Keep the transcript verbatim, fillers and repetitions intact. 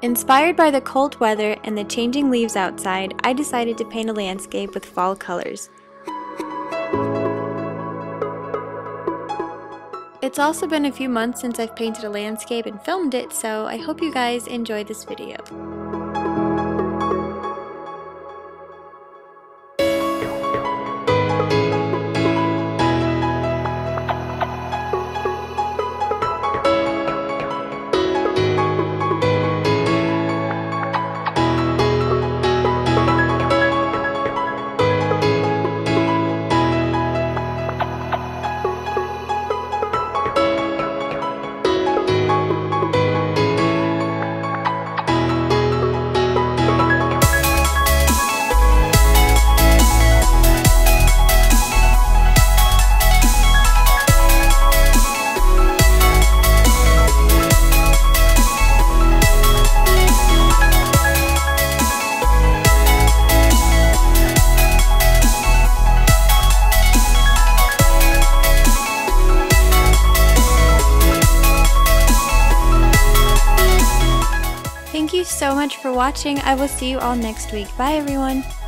Inspired by the cold weather and the changing leaves outside, I decided to paint a landscape with fall colors. It's also been a few months since I've painted a landscape and filmed it, so I hope you guys enjoy this video. Thank you so much for watching. I will see you all next week. Bye everyone!